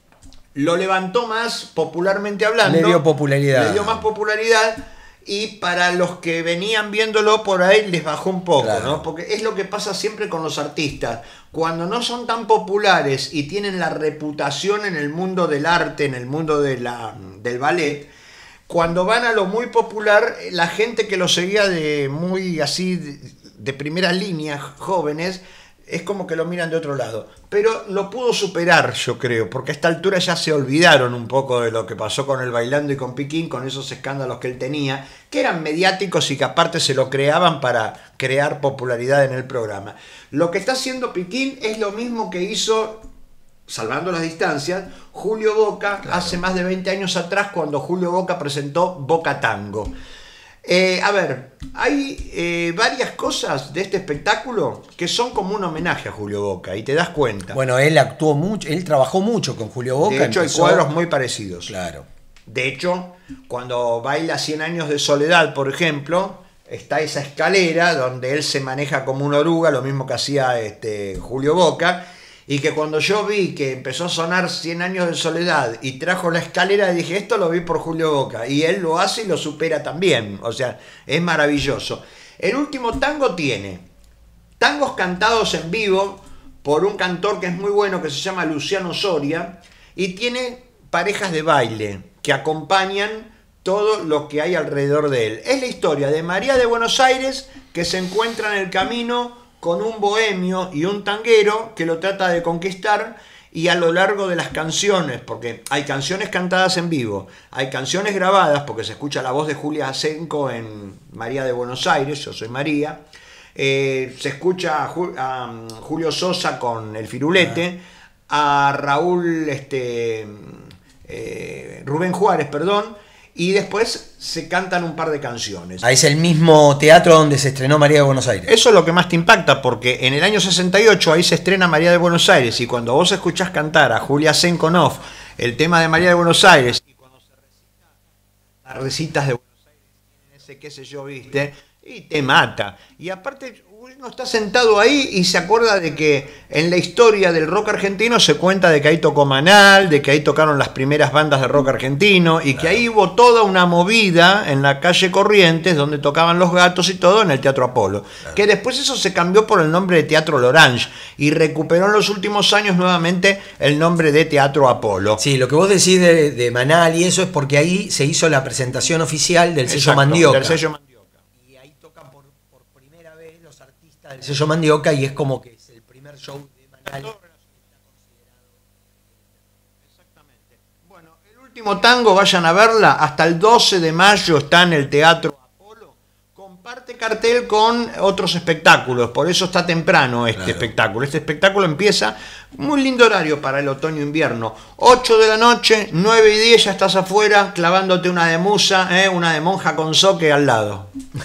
Lo levantó más popularmente hablando. Le dio popularidad. Le dio más popularidad. Y para los que venían viéndolo por ahí les bajó un poco, Claro. ¿no? Porque es lo que pasa siempre con los artistas. Cuando no son tan populares y tienen la reputación en el mundo del arte, en el mundo de la, del ballet, cuando van a lo muy popular, la gente que los seguía de muy así, de, de primera línea, jóvenes, es como que lo miran de otro lado. Pero lo pudo superar, yo creo, porque a esta altura ya se olvidaron un poco de lo que pasó con el Bailando y con Piquín, con esos escándalos que él tenía, que eran mediáticos y que aparte se lo creaban para crear popularidad en el programa. Lo que está haciendo Piquín es lo mismo que hizo, salvando las distancias, Julio Boca, claro, hace más de veinte años atrás, cuando Julio Boca presentó Boca Tango. Eh, a ver, hay eh, varias cosas de este espectáculo que son como un homenaje a Julio Boca, y te das cuenta. Bueno, él actuó mucho, él trabajó mucho con Julio Boca. De hecho, empezó... hay cuadros muy parecidos. Claro. De hecho, cuando baila Cien años de soledad, por ejemplo, está esa escalera donde él se maneja como una oruga, lo mismo que hacía este, Julio Boca, y que cuando yo vi que empezó a sonar Cien años de soledad y trajo la escalera, dije, esto lo vi por Julio Boca, y él lo hace y lo supera también, o sea, es maravilloso. El Último Tango tiene tangos cantados en vivo por un cantor que es muy bueno, que se llama Luciano Soria, y tiene parejas de baile que acompañan todo lo que hay alrededor de él. Es la historia de María de Buenos Aires, que se encuentra en el camino con un bohemio y un tanguero que lo trata de conquistar, y a lo largo de las canciones, porque hay canciones cantadas en vivo, hay canciones grabadas, porque se escucha la voz de Julia Asenco en María de Buenos Aires, Yo soy María, eh, se escucha a, Ju a Julio Sosa con El Firulete, a Raúl, este, eh, Rubén Juárez, perdón, y después se cantan un par de canciones. Ah, es el mismo teatro donde se estrenó María de Buenos Aires. Eso es lo que más te impacta, porque en el año sesenta y ocho ahí se estrena María de Buenos Aires, y cuando vos escuchás cantar a Julia Senkonov el tema de María de Buenos Aires, y cuando se recita las recitas de Buenos Aires, ese qué sé yo, viste, y te mata. Y aparte uno está sentado ahí y se acuerda de que en la historia del rock argentino se cuenta de que ahí tocó Manal, de que ahí tocaron las primeras bandas de rock argentino, y claro, que ahí hubo toda una movida en la calle Corrientes donde tocaban Los Gatos y todo en el Teatro Apolo, claro, que después eso se cambió por el nombre de Teatro L'Orange y recuperó en los últimos años nuevamente el nombre de Teatro Apolo. Sí, lo que vos decís de, de Manal y eso es porque ahí se hizo la presentación oficial del sello Exacto, Mandioca. Del sello Mandioca. El sello Mandioca, y es como que es el primer show de Manal. Exactamente. Bueno, El Último Tango, vayan a verla, hasta el doce de mayo está en el Teatro Apolo, comparte cartel con otros espectáculos, por eso está temprano este claro. espectáculo. Este espectáculo empieza, muy lindo horario para el otoño-invierno, ocho de la noche, nueve y diez ya estás afuera clavándote una de musa, ¿eh? Una de Monja con Soque al lado.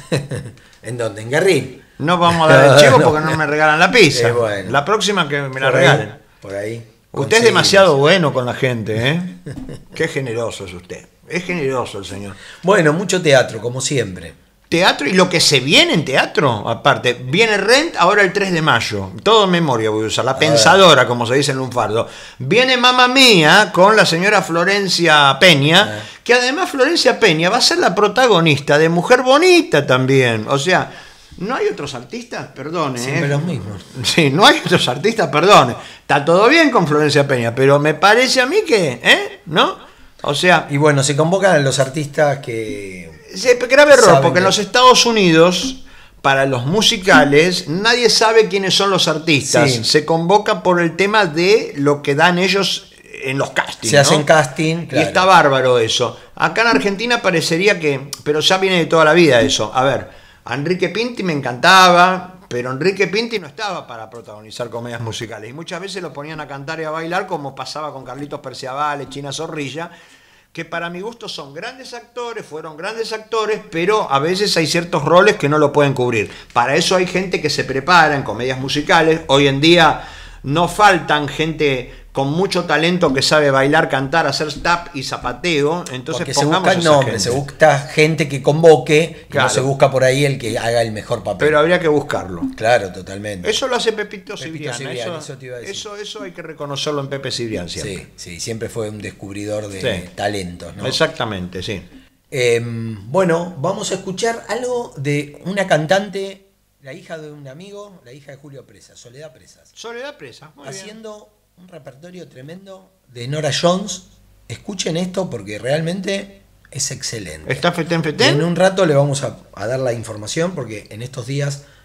¿En dónde? ¿En Guerrín? No vamos a dar el chivo no, porque no me regalan la pizza. Eh, bueno. La próxima que me la por regalen. Ahí, por ahí. Usted es demasiado bueno con la gente, ¿eh? Qué generoso es usted. Es generoso el señor. Bueno, mucho teatro, como siempre. Teatro, y lo que se viene en teatro, aparte, viene Rent ahora el tres de mayo. Todo en memoria voy a usar. La a Pensadora, ver. Como se dice en Lunfardo. Viene Mamma Mía con la señora Florencia Peña, eh. que además Florencia Peña va a ser la protagonista de Mujer Bonita también. O sea, no hay otros artistas, perdone. Siempre ¿eh? los mismos. Sí, no hay otros artistas, perdone. Está todo bien con Florencia Peña, pero me parece a mí que, ¿eh? ¿No? O sea... Y bueno, se convocan a los artistas que... Sí, grave error, porque que... en los Estados Unidos, para los musicales, nadie sabe quiénes son los artistas. Sí. Se convoca por el tema de lo que dan ellos en los castings. Se hacen ¿no? casting, claro. Y está bárbaro eso. Acá en Argentina parecería que... Pero ya viene de toda la vida eso. A ver, a Enrique Pinti me encantaba, pero Enrique Pinti no estaba para protagonizar comedias musicales. Y muchas veces lo ponían a cantar y a bailar, como pasaba con Carlitos Perciabale, China Zorrilla, que para mi gusto son grandes actores, fueron grandes actores, pero a veces hay ciertos roles que no lo pueden cubrir. Para eso hay gente que se prepara en comedias musicales. Hoy en día no faltan gente con mucho talento que sabe bailar, cantar, hacer tap y zapateo. Entonces porque se busca el nombre, se busca gente que convoque, claro. No se busca por ahí el que haga el mejor papel. Pero habría que buscarlo. Claro, totalmente. Eso lo hace Pepito, Pepito Cibrián. Cibrián, eso, eso, te iba a decir. eso, eso hay que reconocerlo en Pepe Cibrián siempre. Sí, sí, siempre fue un descubridor de sí. talentos, ¿no? Exactamente, sí. Eh, bueno, vamos a escuchar algo de una cantante, la hija de un amigo, la hija de Julio Presas, Soledad Presas. Soledad Presas, muy haciendo bien. Un repertorio tremendo de Nora Jones. Escuchen esto porque realmente es excelente. ¿Está fetén fetén? Y en un rato le vamos a, a dar la información porque en estos días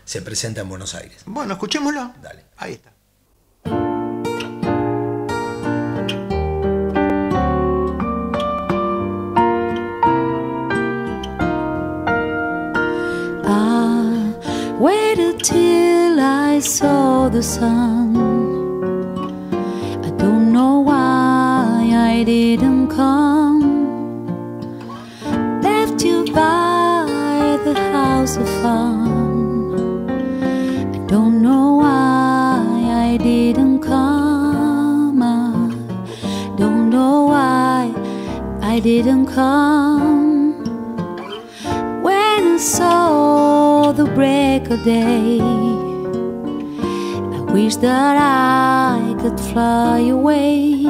se presenta en Buenos Aires. Bueno, escuchémoslo. Dale. Ahí está. I waited till I saw the sun. I don't know why I didn't come. Left you by the house of fun. I don't know why I didn't come. I don't know why I didn't come. When I saw the break of day, I wish that I could fly away.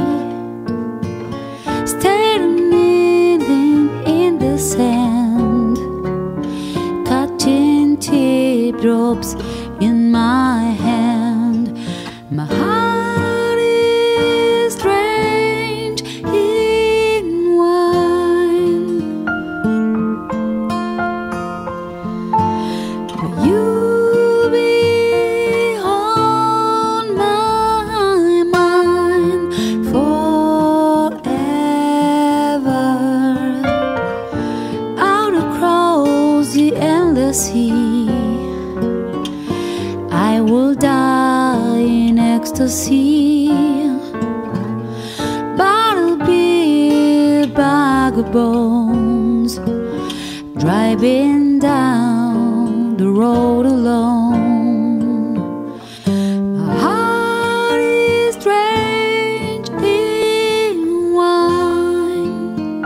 Standing in the sand, catching teardrops in my hand. My heart is strange in wine. You'll be on my mind forever. Out across the endless sea, I will die in ecstasy. But I'll be a bag of bones, driving down the road alone. My heart is strange in wine.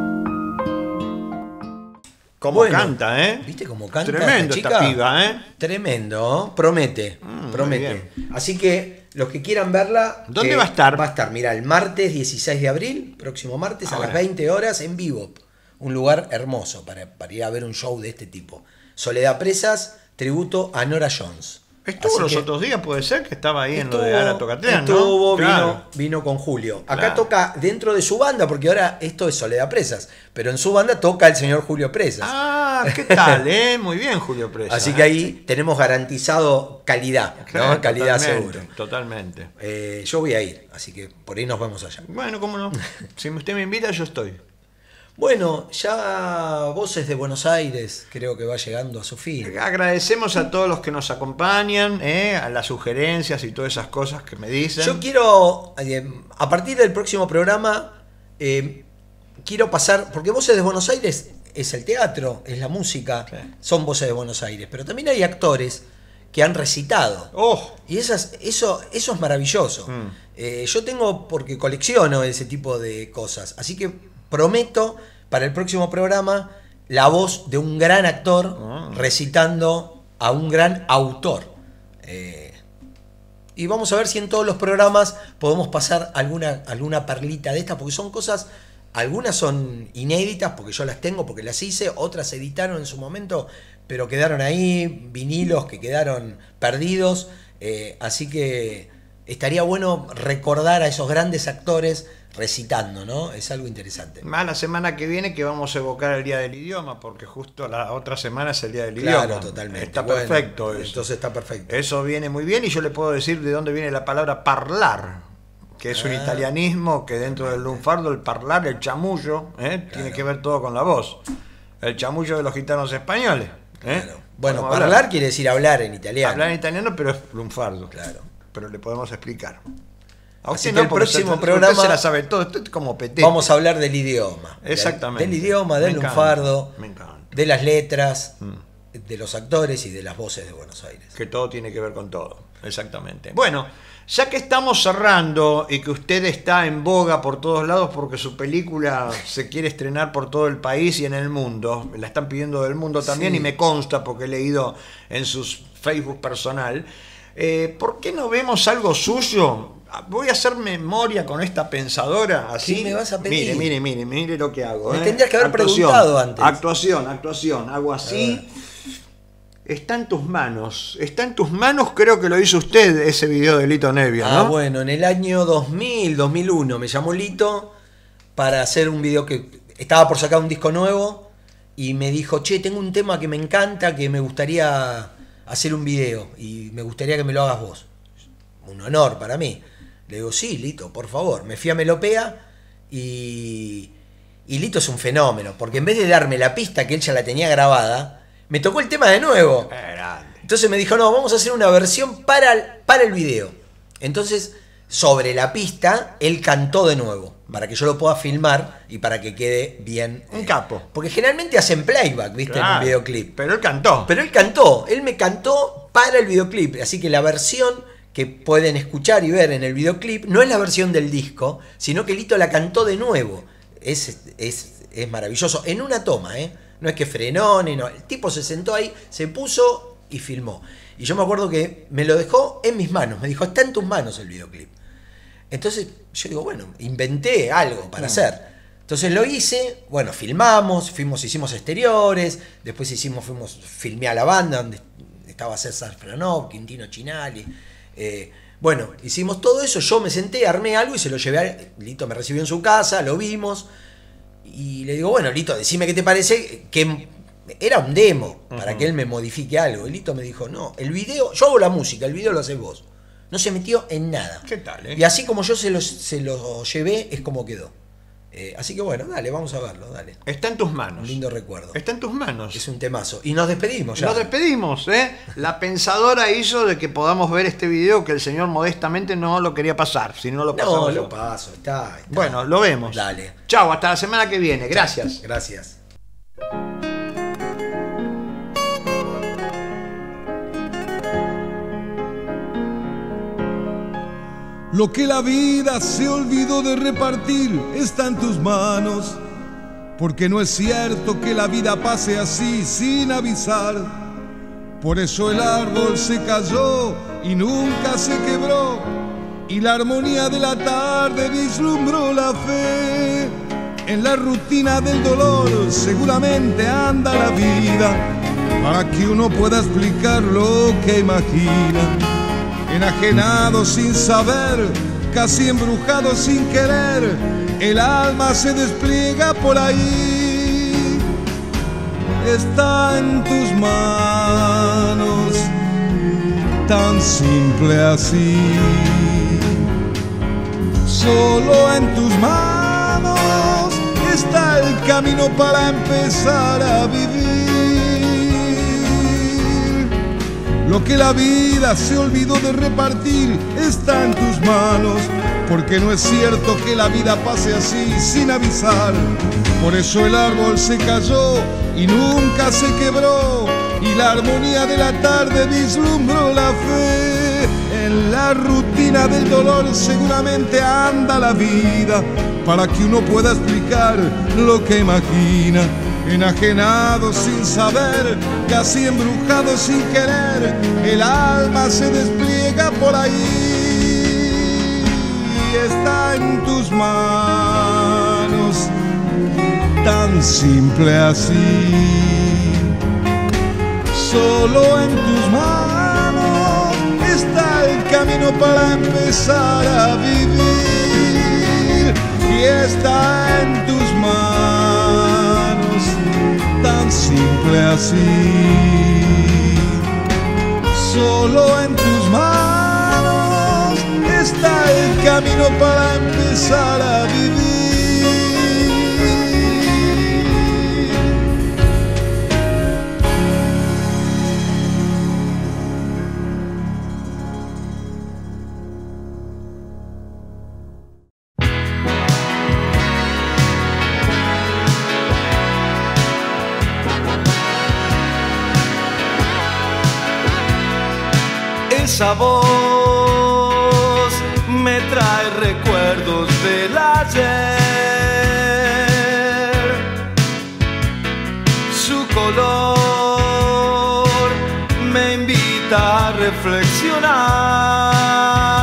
Cómo Bueno, canta, ¿eh? ¿Viste cómo canta? Tremendo esta piba, ¿eh? Tremendo, promete, Mm, muy promete. Así que los que quieran verla... ¿Dónde eh, va a estar? Va a estar, mira, el martes dieciséis de abril, próximo martes, Ahora. a las veinte horas en vivo. Un lugar hermoso para, para ir a ver un show de este tipo. Soledad Presas, tributo a Nora Jones. Estuvo Así los que otros días, puede ser que estaba ahí en lo estuvo- de Ana Tocatean, ¿no? estuvo, Claro. vino, vino con Julio. Acá Claro. toca dentro de su banda, porque ahora esto es Soledad Presas, pero en su banda toca el señor Julio Presas. Ah, ¿qué tal, eh? Muy bien, Julio Presa. Así que ahí tenemos garantizado calidad, ¿no? Claro, Calidad totalmente, seguro. Totalmente. Eh, yo voy a ir, así que por ahí nos vemos allá. Bueno, cómo no. Si usted me invita, yo estoy. Bueno, ya Voces de Buenos Aires creo que va llegando a su fin. Agradecemos a todos los que nos acompañan, eh, a las sugerencias y todas esas cosas que me dicen. Yo quiero, eh, a partir del próximo programa, eh, quiero pasar, porque Voces de Buenos Aires es el teatro, es la música, Sí. son Voces de Buenos Aires, pero también hay actores que han recitado. Oh, Y esas, eso, eso es maravilloso. Mm. Eh, yo tengo, porque colecciono ese tipo de cosas, así que prometo para el próximo programa la voz de un gran actor Ah. recitando a un gran autor. Eh, y vamos a ver si en todos los programas podemos pasar alguna, alguna perlita de estas, porque son cosas, algunas son inéditas, porque yo las tengo, porque las hice, otras se editaron en su momento, pero quedaron ahí, vinilos que quedaron perdidos, eh, así que estaría bueno recordar a esos grandes actores recitando, ¿no? Es algo interesante. más la semana que viene que vamos a evocar el Día del Idioma, porque justo la otra semana es el Día del Claro, Idioma. totalmente. Está Bueno, perfecto eso. Entonces está perfecto. Eso viene muy bien y yo le puedo decir de dónde viene la palabra parlar, que es un Ah. italianismo que dentro del lunfardo, el parlar, el chamullo, ¿eh? tiene que ver todo con la voz. El chamullo de los gitanos españoles. ¿eh? Claro. Bueno, Podemos hablar hablar. quiere decir hablar en italiano. Hablar en italiano, pero es lunfardo. Claro. Pero le podemos explicar. A Así usted que no, el porque próximo usted- programa- usted se la sabe todo, usted es como petete. Vamos a hablar del idioma. Exactamente. Del idioma, del Me encanta, lunfardo, me encanta. de las letras, Mm. de los actores y de las voces de Buenos Aires. Que todo tiene que ver con todo. Exactamente. Bueno, ya que estamos cerrando y que usted está en boga por todos lados porque su película se quiere estrenar por todo el país y en el mundo, la están pidiendo del mundo también Sí. y me consta porque he leído en sus Facebook personal, eh, ¿por qué no vemos algo suyo? Voy a hacer memoria con esta pensadora así. ¿Qué me vas a pedir? Mire, mire, mire, mire lo que hago. Me ¿eh? tendrías que haber Actuación, preguntado antes. Actuación, actuación. Hago así. Está en tus manos. Está en tus manos, creo que lo hizo usted, ese video de Lito Nevia, ¿no? Ah, bueno, en el año dos mil, dos mil uno me llamó Lito para hacer un video que estaba por sacar un disco nuevo y me dijo, che, tengo un tema que me encanta, que me gustaría hacer un video y me gustaría que me lo hagas vos. Un honor para mí. Le digo, sí, Lito, por favor. Me fui a Melopea y, y Lito es un fenómeno, porque en vez de darme la pista que él ya la tenía grabada, me tocó el tema de nuevo. Entonces me dijo, no, vamos a hacer una versión para, para el video. Entonces, sobre la pista, él cantó de nuevo, para que yo lo pueda filmar y para que quede bien. Un capo. Porque generalmente hacen playback, ¿viste? Claro, en un videoclip. Pero él cantó. Pero él cantó, él me cantó para el videoclip. Así que la versión que pueden escuchar y ver en el videoclip no es la versión del disco, sino que Lito la cantó de nuevo. Es, es, es maravilloso. En una toma, ¿eh? No es que frenó, ni no. El tipo se sentó ahí, se puso y filmó. Y yo me acuerdo que me lo dejó en mis manos. Me dijo, está en tus manos el videoclip. Entonces yo digo, bueno, inventé algo para hacer. Entonces lo hice, bueno, filmamos, fuimos, hicimos exteriores, después hicimos, fuimos, filmé a la banda donde estaba César Franov, Quintino Chinali. Eh, bueno, hicimos todo eso, yo me senté, armé algo y se lo llevé a Lito, me recibió en su casa, lo vimos y le digo, bueno, Lito, decime qué te parece, que era un demo para uh-huh. que él me modifique algo. Y Lito me dijo, no, el video, yo hago la música, el video lo haces vos. No se metió en nada. ¿Qué tal, eh? Y así como yo se lo, se lo llevé, es como quedó. Eh, así que bueno, dale, vamos a verlo, dale. Está en tus manos. Un lindo recuerdo. Está en tus manos. Es un temazo. Y nos despedimos ya. Nos despedimos, ¿eh? La pensadora hizo de que podamos ver este video que el señor modestamente no lo quería pasar. Si no lo pasamos. No, yo. lo paso, está, está. Bueno, lo vemos. Dale. Chau, hasta la semana que viene. Gracias. Gracias. Lo que la vida se olvidó de repartir está en tus manos, porque no es cierto que la vida pase así sin avisar. Por eso el árbol se cayó y nunca se quebró, y la armonía de la tarde vislumbró la fe. En la rutina del dolor seguramente anda la vida, para que uno pueda explicar lo que imagina. Enajenado sin saber, casi embrujado sin querer, el alma se despliega por ahí. Está en tus manos, tan simple así. Solo en tus manos está el camino para empezar a vivir. Lo que la vida se olvidó de repartir está en tus manos, porque no es cierto que la vida pase así sin avisar. Por eso el árbol se cayó y nunca se quebró, y la armonía de la tarde vislumbró la fe. En la rutina del dolor seguramente anda la vida, para que uno pueda explicar lo que imagina. Enajenado sin saber, casi embrujado sin querer, el alma se despliega por ahí. Y está en tus manos, tan simple así. Solo en tus manos está el camino para empezar a vivir. Y está en tus manos, tan simple así. Solo en tus manos está el camino para empezar a vivir. Esa voz me trae recuerdos del ayer. Su color me invita a reflexionar.